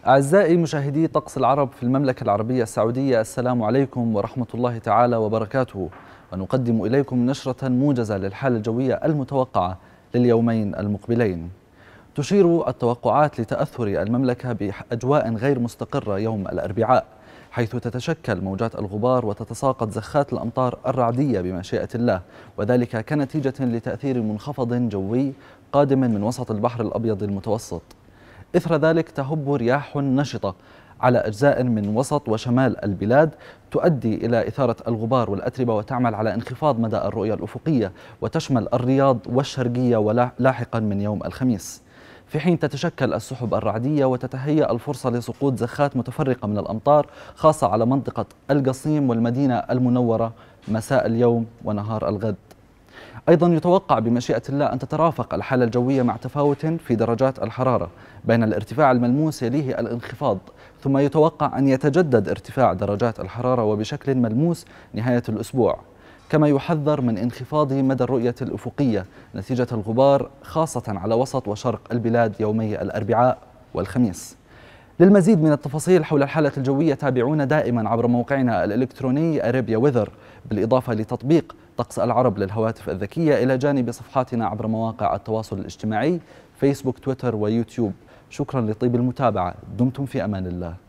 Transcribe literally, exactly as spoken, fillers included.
أعزائي مشاهدي طقس العرب في المملكة العربية السعودية، السلام عليكم ورحمة الله تعالى وبركاته. ونقدم إليكم نشرة موجزة للحالة الجوية المتوقعة لليومين المقبلين. تشير التوقعات لتأثر المملكة بأجواء غير مستقرة يوم الأربعاء، حيث تتشكل موجات الغبار وتتساقط زخات الأمطار الرعدية بمشيئة الله، وذلك كنتيجة لتأثير منخفض جوي قادم من وسط البحر الأبيض المتوسط. إثر ذلك تهب رياح نشطة على أجزاء من وسط وشمال البلاد تؤدي إلى إثارة الغبار والأتربة وتعمل على انخفاض مدى الرؤية الأفقية، وتشمل الرياض والشرقية ولاحقا من يوم الخميس، في حين تتشكل السحب الرعدية وتتهيأ الفرصة لسقوط زخات متفرقة من الأمطار خاصة على منطقة القصيم والمدينة المنورة مساء اليوم ونهار الغد. أيضا يتوقع بمشيئة الله أن تترافق الحالة الجوية مع تفاوت في درجات الحرارة بين الارتفاع الملموس يليه الانخفاض، ثم يتوقع أن يتجدد ارتفاع درجات الحرارة وبشكل ملموس نهاية الأسبوع، كما يحذر من انخفاض مدى الرؤية الأفقية نتيجة الغبار خاصة على وسط وشرق البلاد يومي الأربعاء والخميس. للمزيد من التفاصيل حول الحالة الجوية تابعونا دائما عبر موقعنا الإلكتروني أريبيا ويذر، بالإضافة لتطبيق طقس العرب للهواتف الذكية، إلى جانب صفحاتنا عبر مواقع التواصل الاجتماعي فيسبوك، تويتر ويوتيوب. شكرا لطيب المتابعة، دمتم في أمان الله.